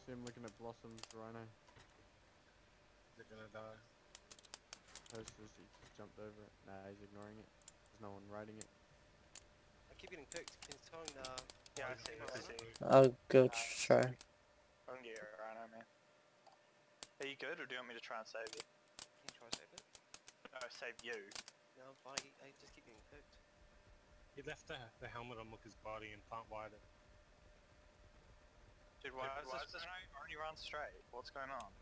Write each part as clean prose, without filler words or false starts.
see him looking at Blossom's rhino. They're gonna die. He just jumped over it. Nah, he's ignoring it. There's no one riding it. I keep getting picked. Can you tell him Yeah, I see. I'll go try. I can get your rhino, man. Are you good, or do you want me to try and save you? Can you try to save it? No, save you. No, I'm fine. I just keep getting picked. He left the helmet on Mooker's body and can't ride it. Dude, why is this rhino already run straight? What's going on?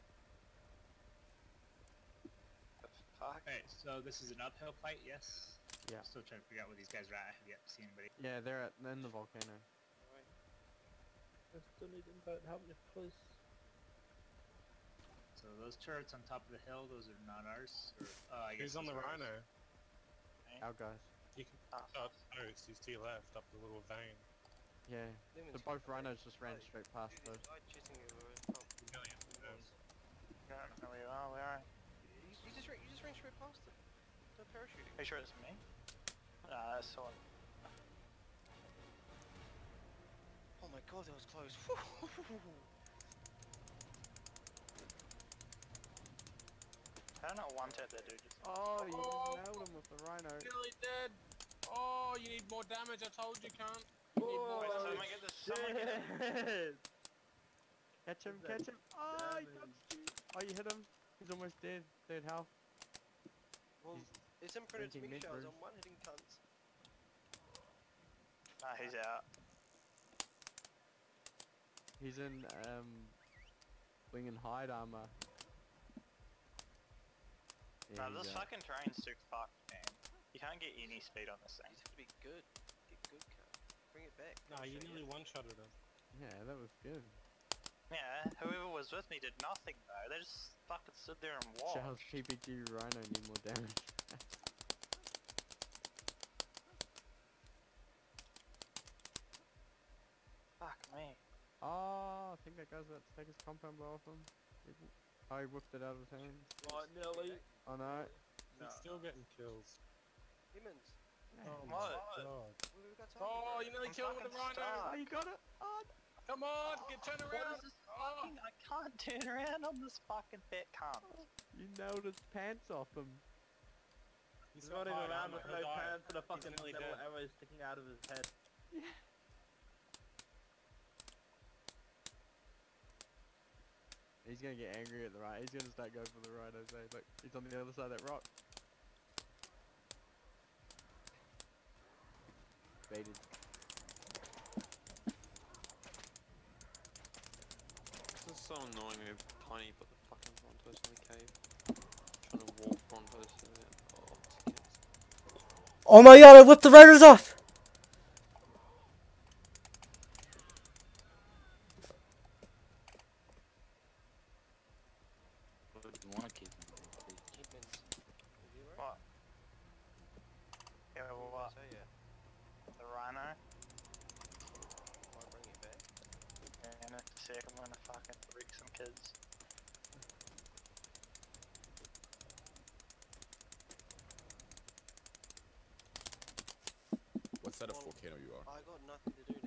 The fuck? Alright, so this is an uphill fight, yes? Yeah. I'm still trying to figure out where these guys are at. Have you seen anybody? Yeah, they're in the volcano. Alright. I still need invite help me, please. So those turrets on top of the hill, those are not ours? Or, I guess Who's on the those are ours. rhino? Our guys. You can. Oh, he's to your left, up the little vein. Yeah. Demon's So both fine. rhinos just ran Oh, straight past Dude, those. this guy chasing me over. Oh, Million. I don't know where you are, where are you? you just ran straight past him. No parachuting. Are you sure it's me? Nah, that's someone. Oh my god, that was close. I don't know, one tap that dude just. Oh, you nailed him with the rhino. Nearly dead. Oh, you need more damage. I told you, cunt. You need more. Wait, someone get this. Someone get it. Catch him, catch him. Oh, he touched you. Oh, you hit him. He's almost dead. Dead health. Well, He's it's imprinted drinking me shells. mint I'm one hitting cunts. Nah, he's out. He's in, wing and hide armor. Yeah, Nah, this fucking terrain's too fucked, man. You can't get any speed on this You thing. just have to be good. Get good, cunt. Bring it back. Nah, I'll you show nearly one-shotted him. Yeah, that was good. Yeah, whoever was with me did nothing though. They just fucking stood there and watched. Charles PPG Rhino need more damage. Fuck me. Oh, I think that guy's about to take his compound blow off him. Oh, he whipped it out of his hands. Right, Nelly. Oh no. He's still getting kills. Humans. Oh What? my god. We got time. Oh, you nearly I'm killed with the fucking rhino. stuck. Oh, you got it. Oh, Come on, get turned What around. is this fucking? I can't turn around on this fucking fat cunt. you nailed his pants off him. He's He's running hide around armor, with he'll no die. pants and a fucking nearly metal dead. arrow sticking out of his head. He's gonna get angry at the right. He's gonna start going for the rhinos. Eh? Look, he's on the other side of that rock. Baited. This is so annoying when Tiny put the fucking Brontos in the cave. Trying to walk Brontos in there. Oh, skits. Oh my god, I whipped the riders off! You wanna keep him? Humans. Is he right? What? Yeah, well, what? So yeah. The rhino? Might bring it back. And in a sec, I'm gonna fucking wreck some kids. What side of volcano you are? I got nothing to do